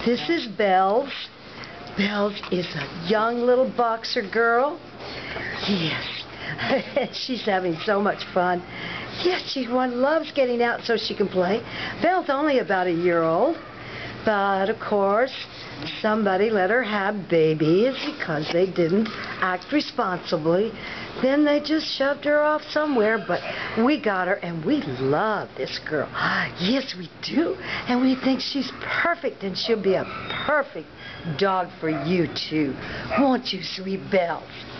This is BEELZ. BEELZ is a young little boxer girl. Yes. She's having so much fun. Yes, she loves getting out so she can play. BEELZ only about a year old. But, of course, somebody let her have babies because they didn't act responsibly. Then they just shoved her off somewhere, but we got her, and we love this girl. Yes, we do. And we think she's perfect, and she'll be a perfect dog for you, too. Won't you, sweet BEELZ?